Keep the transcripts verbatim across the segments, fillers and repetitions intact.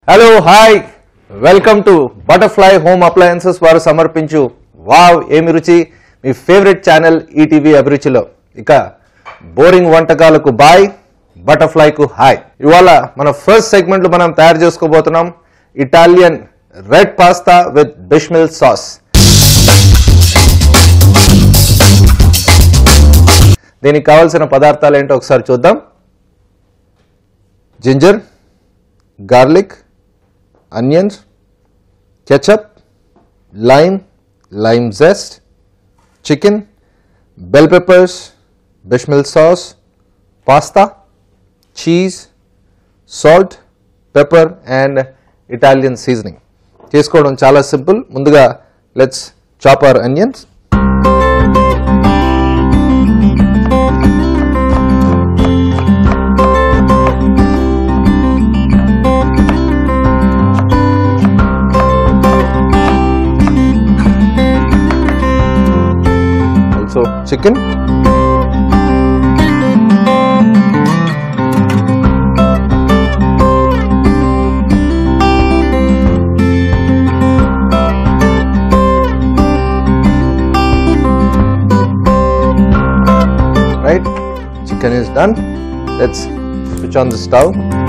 Hello hi welcome to butterfly home appliances వారు సమర్పించు wow ఏమి రుచి మీ ఫేవరెట్ ఛానల్ ఈటీవీ అభిరుచిలో. ఇక బోరింగ్ వంటకాలకు బాయ్, బటర్ఫ్లైకు హాయ్. ఇవాళ మన ఫస్ట్ సెగ్మెంట్లో మనం తయారు చేసుకోబోతున్నాం Italian red pasta with bechamel sauce. దీనికి కావాల్సిన పదార్థాలు ఏంటో ఒకసారి చూద్దాం. Ginger, garlic, onions, ketchup, lime, lime zest, chicken, bell peppers, bechamel sauce, pasta, cheese, salt, pepper and Italian seasoning. చేసుకోవడం చాలా సింపుల్. ముందుగా let's chop our onions. So chicken, right? Chicken is done. Let's switch on the stove.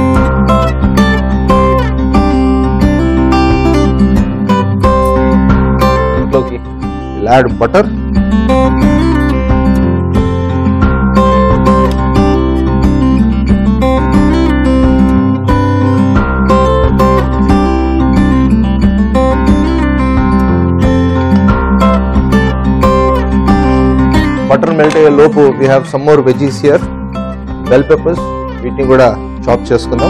Okay, we'll add butter. Butter melt అయ్యే లోపు we have some more veggies here. Bell peppers, వీటిని కూడా chop చేసుకుందాం.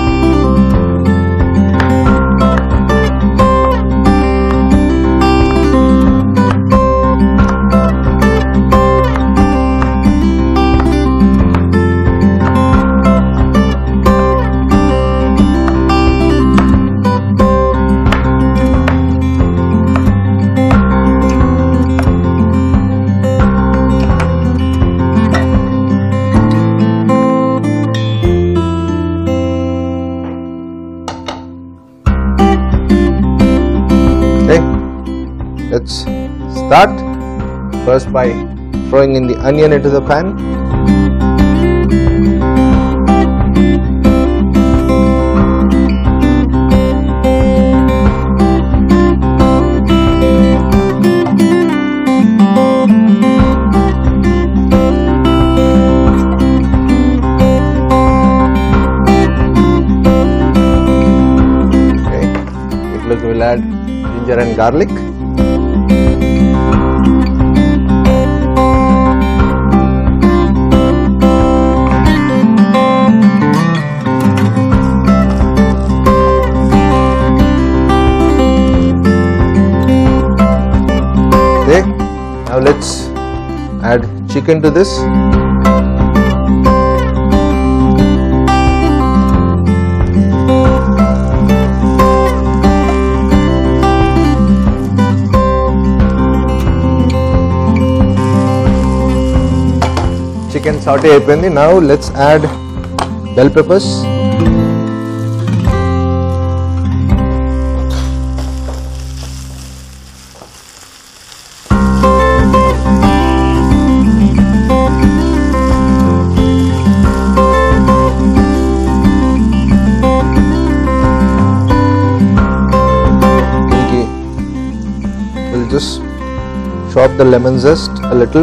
Let's start first by throwing in the onion into the pan. Okay, it will add ginger and garlic. Now let's add chicken to this. Chicken saute అయిపోయింది. Now let's add bell peppers. Just chop the lemon zest a little.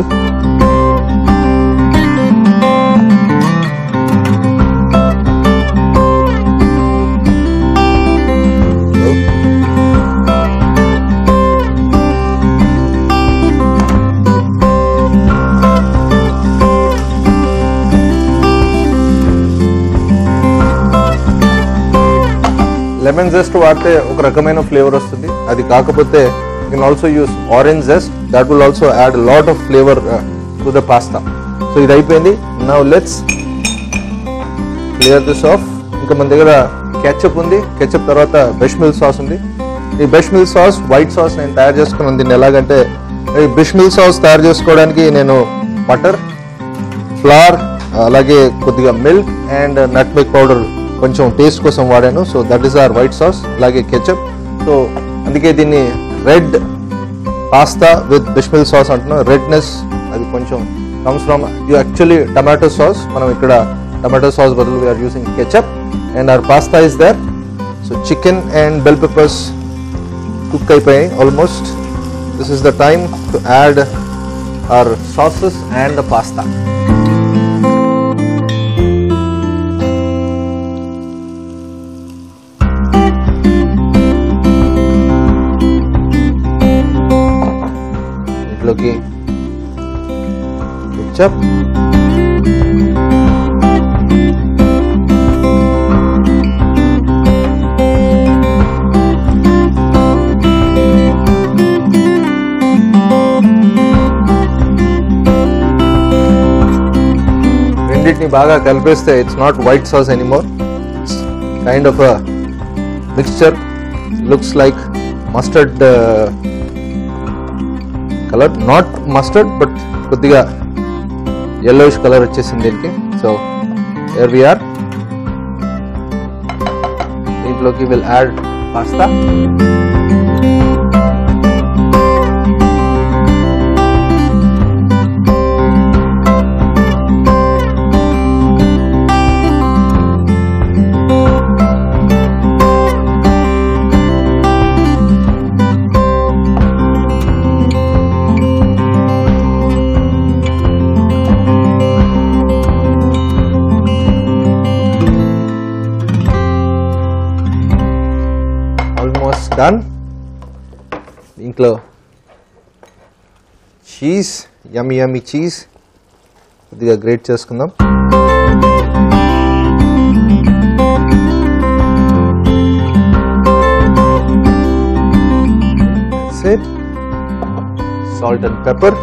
Lemon zest వాడితే ఒక రకమైన flavour వస్తుంది. అది కాకపోతే you can also use orange zest, that will also add a lot of flavor uh, to the pasta. So ఇది అయిపోయింది. Now let's clear this off. ఇంకా మన దగ్గర ketchup ఉంది. ketchup తర్వాత bechamel sauce ఉంది. ఈ bechamel sauce వైట్ సాస్ నేను తయారు చేసుకున్నాను. దీన్ని ఎలాగంటే ఈ bechamel sauce తయారు చేసుకోవడానికి నేను బటర్, ఫ్లవర్, అలాగే కొద్దిగా మిల్క్ అండ్ నట్మెగ్ పౌడర్ కొంచెం టేస్ట్ కోసం వాడాను. So that is our white sauce. అలాగే కెచప్. సో అందుకే దీన్ని red pasta with bechamel sauce అంటున్నాం. రెడ్నెస్ అది కొంచెం comes from you actually tomato sauce. మనం ఇక్కడ టమాటో సాస్ బదులు we're using ketchup and our pasta is there. So chicken and bell peppers cook అయిపోయాయి almost. This is the time to add our sauces and the pasta. ఇంట్లోకి ketchup, రెండింటిని బాగా కలిపేస్తే it's not white sauce anymore. It's kind of a mixture. Looks like mustard colour, not mustard but కొద్దిగా yellowish colour వచ్చేసింది దీనికి. So here we are. దీంట్లోకి will add pasta. Done. దీంట్లో cheese, yummy yummy cheese కొద్దిగా grate చేసుకుందాం. Salt and pepper.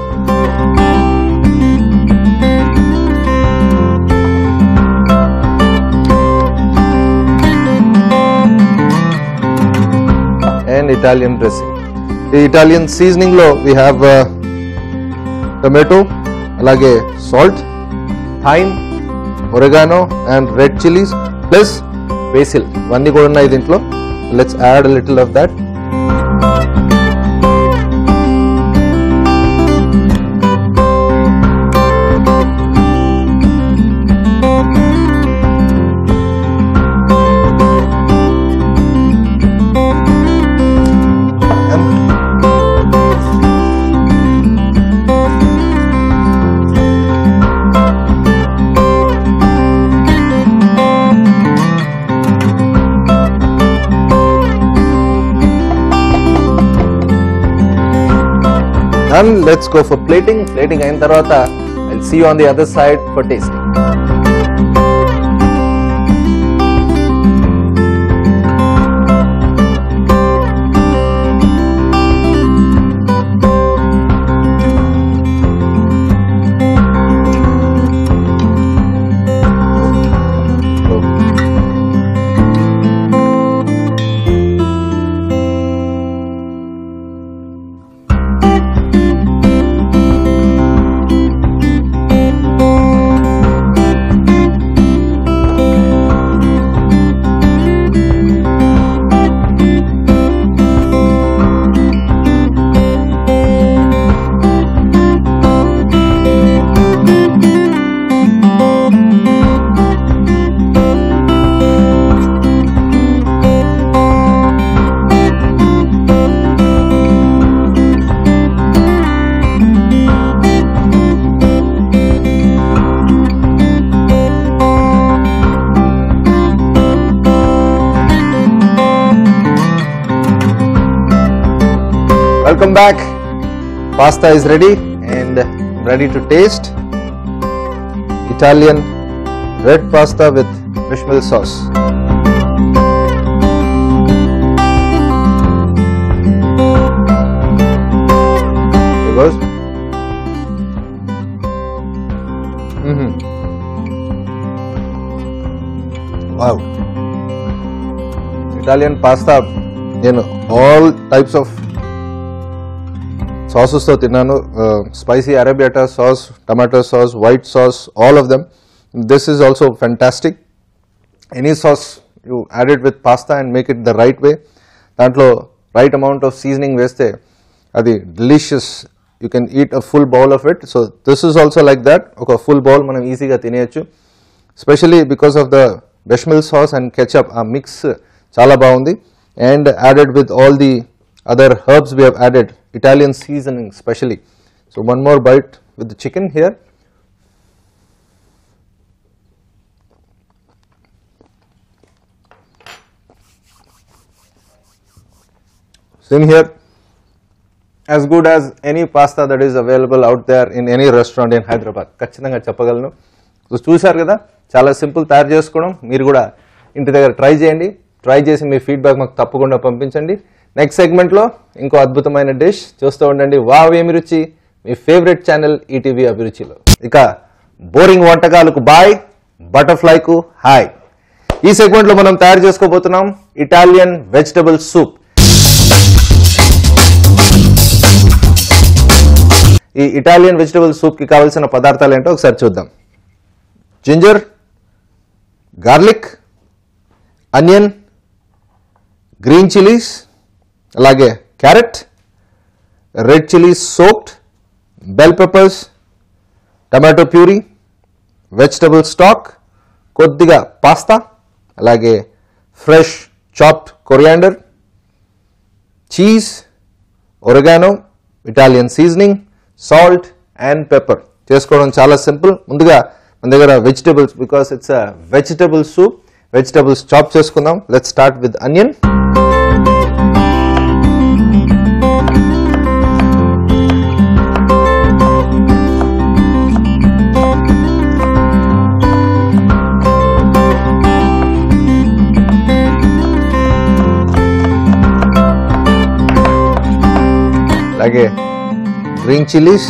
And Italian dressing. The Italian seasoning lo we have uh, tomato, alage salt, thyme, oregano and red chilies plus basil. Vanni kuda unnai dintlo. Let's add a little of that. Done. Let's go for plating. Plating అయిన తర్వాత I'll see you on the other side for tasting. Welcome back. Pasta is ready and ready to taste. Italian red pasta with bechamel sauce. Here goes. Mm-hmm. Wow. Italian pasta, you know, all types of sauces తో తిన్నాను. Spicy arrabbiata sauce, tomato sauce, white sauce, all of them. This is also fantastic. any sauce you add it with pasta and make it the right way. Dantlo right amount of seasoning veste adi delicious. You can eat a full bowl of it. So this is also like that. Okay, full bowl manam easy ga tineyochu, especially because of the bechamel sauce and ketchup. A mix chala baagundi, and added with all the other herbs we have added, Italian seasoning especially. So one more bite with the chicken here. Same here, as good as any pasta that is available out there in any restaurant in Hyderabad. ఖచ్చితంగా చెప్పగలను. So చూశారు కదా, చాలా simple తయారు చేసుకోవడం. మీరు కూడా ఇంటి దగ్గర ట్రై చేయండి. ట్రై చేసి మీ ఫీడ్బ్యాక్ మాకు తప్పకుండా పంపించండి. నెక్స్ట్ సెగ్మెంట్లో ఇంకో అద్భుతమైన డిష్ చూస్తూ ఉండండి. వావ్ ఏమి రుచి, మీ ఫేవరెట్ ఛానల్ ఈటీవీ అభిరుచిలో. ఇక బోరింగ్ వంటకాలకు బాయ్, బటర్ఫ్లైకు హాయ్. ఈ సెగ్మెంట్లో మనం తయారు చేసుకోబోతున్నాం ఇటాలియన్ వెజిటబుల్ సూప్. ఈ ఇటాలియన్ వెజిటబుల్ సూప్ కి కావాల్సిన పదార్థాలు ఏంటో ఒకసారి చూద్దాం. Ginger, garlic, onion, green chillies, అలాగే carrot, red chillies soaked, bell peppers, tomato puree, vegetable stock, కొద్దిగా పాస్తా, అలాగే fresh chopped coriander, cheese, oregano, Italian seasoning, salt and pepper. చేసుకోవడం చాలా సింపుల్. ముందుగా మన దగ్గర vegetables, because it's a vegetable soup, vegetables chop చేసుకుందాం. Let's start with onion. అలాగే green chillies,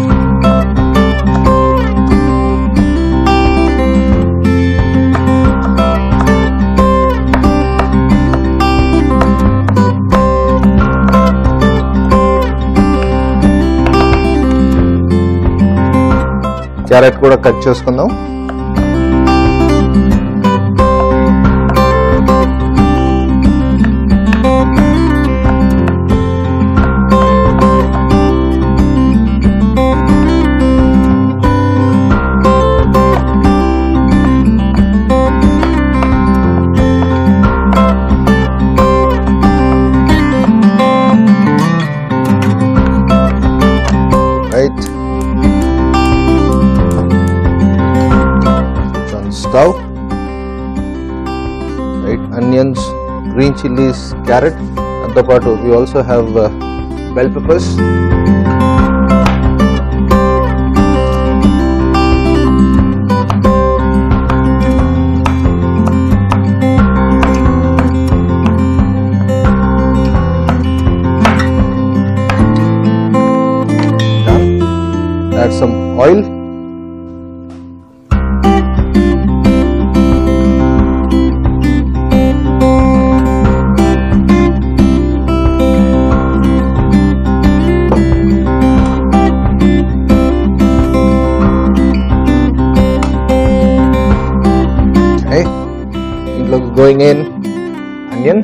carrot కూడా కట్ చేసుకుందాం. Stove, right? Onions, green chilies, carrot. At the part, we also have uh, bell peppers. Done. Add some oil. Going in onion,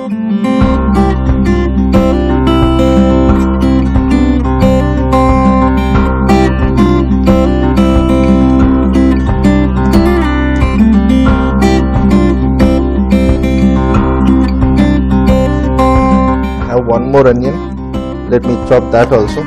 I have one more onion. Let me chop that also.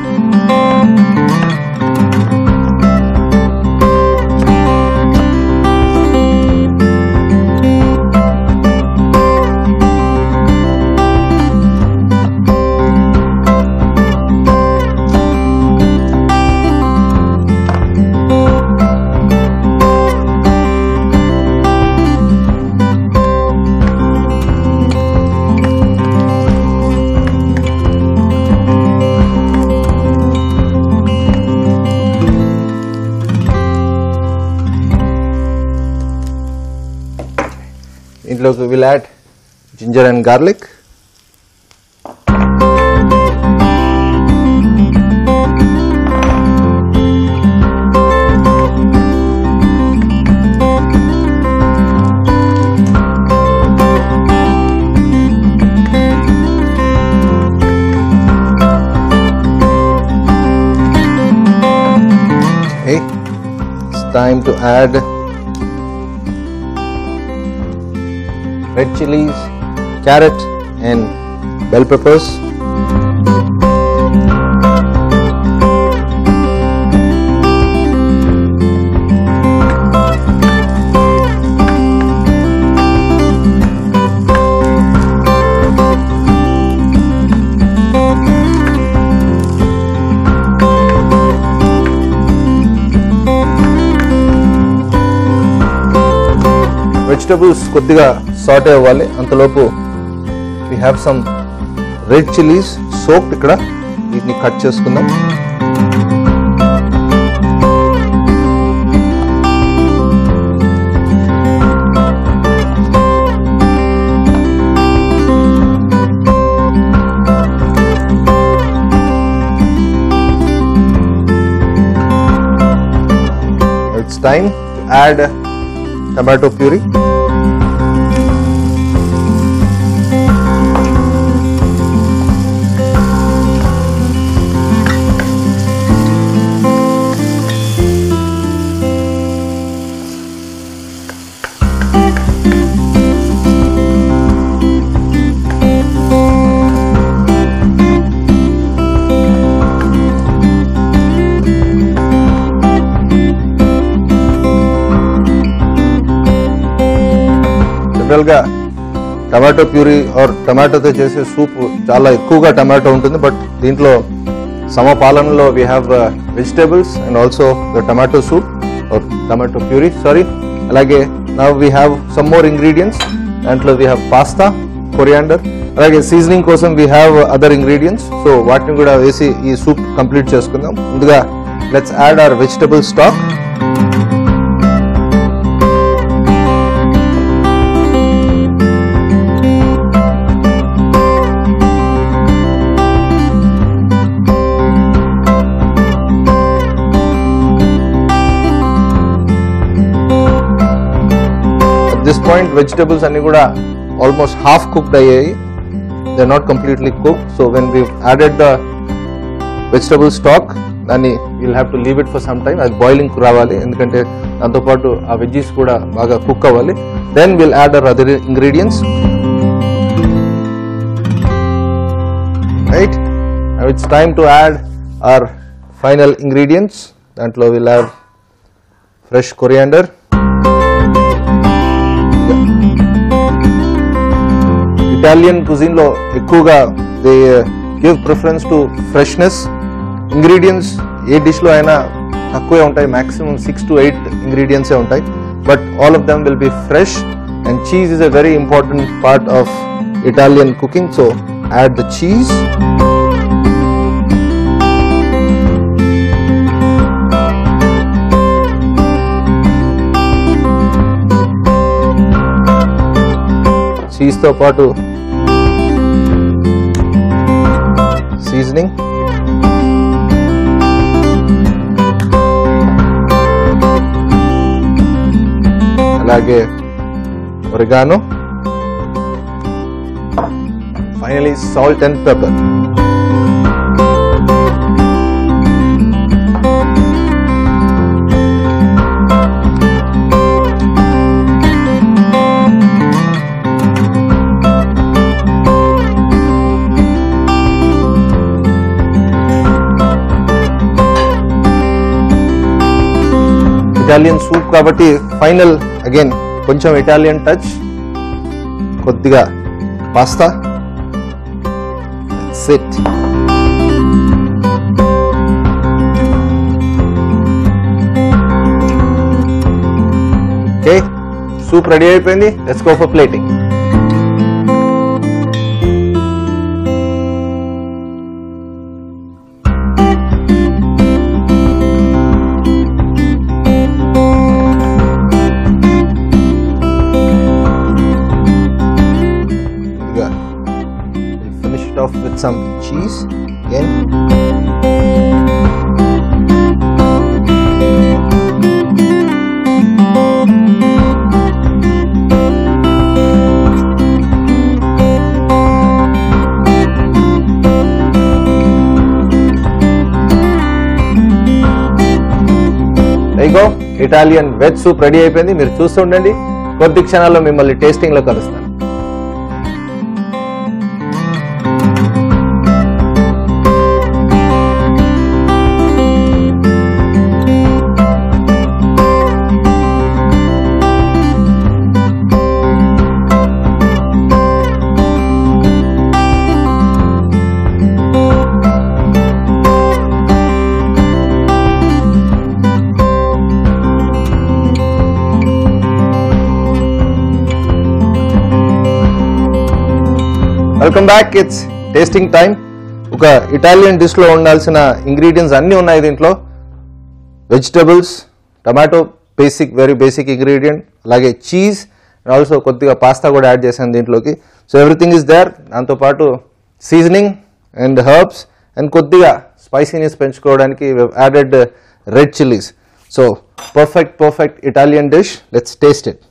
We will add ginger and garlic. Okay, it's time to add red chilies, carrot and bell peppers. Vegetables కొద్దిగా సాటే అవ్వాలి. అంతలోపు we have some red chilies soaked ఇక్కడ, వీటిని cut చేసుకుందాం. It's time to add tomato puree. జనరల్గా tomato puree or టమాటోతో చేసే soup చాలా ఎక్కువగా టమాటో ఉంటుంది, బట్ దీంట్లో సమపాలనలో we have vegetables and also the tomato soup or tomato puree sorry. అలాగే now we have some more ingredients. దాంట్లో వీ హ్యావ్ పాస్తా, కొరియాండర్, అలాగే సీజనింగ్ కోసం we have other ingredients. So వాటిని కూడా వేసి ఈ సూప్ కంప్లీట్ చేసుకుందాం. ముందుగా let's add our vegetable stock. This point vegetables అన్ని కూడా almost half cooked అయ్యాయి. They are not completely cooked. So when we've added the vegetable stock, దాన్ని we'll have to leave it for some time. అది boiling రావాలి, ఎందుకంటే దాంతో పాటు ఆ వెజ్జీస్ కూడా బాగా కుక్ అవ్వాలి. Then we'll add our other ingredients. Right? Now it's time to add our final ingredients. దాంట్లో we'll have fresh coriander. Italian cuisine లో ఎక్కువగా they give preference to freshness. Ingredients ఏ డిష్ లో అయినా తక్కువే ఉంటాయి, మాక్సిమం సిక్స్ టు ఎయిట్ ఇంగ్రీడియంట్సే ఉంటాయి, but all of them will be fresh. And cheese is a very important part of Italian cooking. So add the cheese. చీజ్తో పాటు seasoning, అలాగే oregano, finally salt and pepper. Italian soup కాబట్టి final again కొంచెం Italian touch, కొద్దిగా pasta. Set. Okay, soup ready అయిపోయింది. Let's go for plating. Off with some cheese again. ఇగో Italian veg soup ready అయిపోయింది. మీరు చూస్తూ ఉండండి, కొద్ది క్షణాల్లో మిమ్మల్ని టేస్టింగ్ లో కలుస్తాను. Welcome back. It's tasting time. ఒక ఇటాలియన్ డిష్ లో ఉండాల్సిన ఇంగ్రీడియంట్స్ అన్ని ఉన్నాయి దీంట్లో. Vegetables, tomato basic very basic ingredient, అలాగే చీజ్ అండ్ ఆల్సో కొద్దిగా పాస్తా కూడా యాడ్ చేశాను దీంట్లోకి. So everything is there. దాంతోపాటు సీజనింగ్ అండ్ హర్బ్స్ అండ్ కొద్దిగా స్పైసీనెస్ పెంచుకోవడానికి added red chillies. So perfect perfect Italian dish. Let's taste it.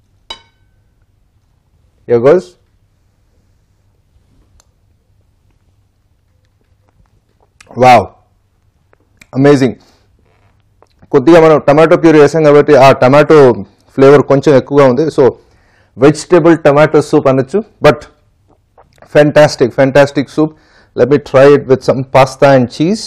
Here goes. Wow, amazing. కొద్దిగా మనం టమాటో ప్యూరీ వేసాం కాబట్టి ఆ టమాటో ఫ్లేవర్ కొంచెం ఎక్కువగా ఉంది. సో వెజిటేబుల్ టమాటో సూప్ అనొచ్చు, but fantastic fantastic soup. Let me try it with some pasta and cheese.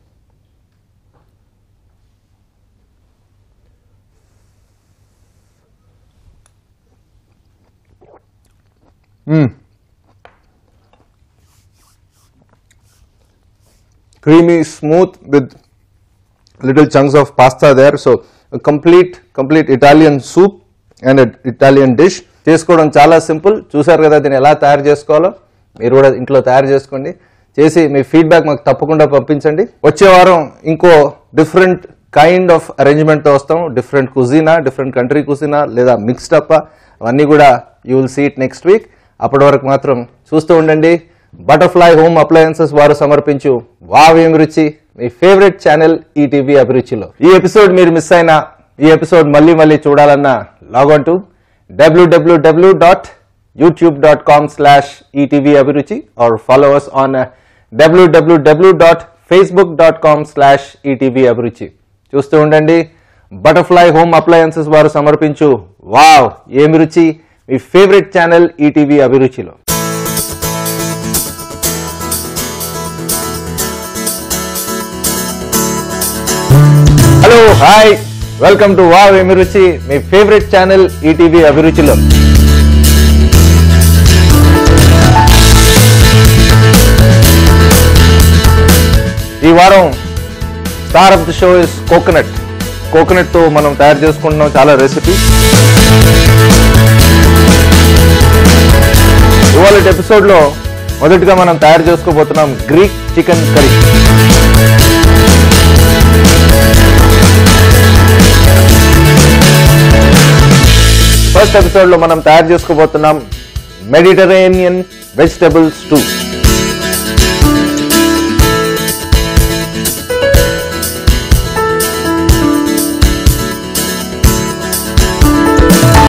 Hmm creamy, smooth with little chunks of pasta there. So a complete complete Italian soup and an Italian dish. చేసుకోవడం చాలా simple. చూసారు కదా దీన్ని ఎలా తయారు చేసుకోవాలో. మీరు కూడా ఇంట్లో తయారు చేసుకోండి. చేసి మీ ఫీడ్బ్యాక్ మాకు తప్పకుండా పంపించండి. వచ్చే వారం ఇంకో డిఫరెంట్ కైండ్ ఆఫ్ అరేంజ్మెంట్తో వస్తాం. Different cuisine, different country cuisine లేదా మిక్స్డ్ అప్, అవన్నీ కూడా you will see it next week. అప్పటి వరకు మాత్రం చూస్తూ ఉండండి. బటర్ఫ్లై హోమ్ అప్లయన్సెస్ వారు సమర్పించు వావ్ ఏమి రుచి, మీ ఫేవరెట్ ఛానల్ ఈటీవీ అభిరుచిలో. ఈ ఎపిసోడ్ మీరు మిస్ అయినా, ఈ ఎపిసోడ్ మళ్ళీ మళ్ళీ చూడాలన్నా లాగ్ ఆన్ టు డబ్ల్యూడబ్ల్యూడబ్ల్యూ dot YouTube dot com slash ETV Abhiruchi or follow us on డబ్ల్యూడబ్ల్యూడబ్ల్యూ dot Facebook dot com slash ETV Abhiruchi. చూస్తూ ఉండండి. బటర్ఫ్లై హోమ్ అప్లయన్సెస్ వారు సమర్పించు వావ్ ఏమి రుచి, మీ ఫేవరెట్ ఛానల్ ఈటీవీ అభిరుచిలో. Hello, hi, welcome to wow ఏమి రుచి, మీ ఫేవరెట్ ఛానల్ ఈటీవీ అభిరుచిలో. ఈ వారం star of the show is coconut. Coconut తో మనం తయారు చేసుకుంటున్నాం చాలా రెసిపీ. ఇవాళ ఎపిసోడ్ లో మొదటిగా మనం తయారు చేసుకోబోతున్నాం Greek chicken curry. First episode లో మనం తయారు చేసుకోబోతున్నాం మెడిటరేనియన్ వెజిటబుల్ స్టూ.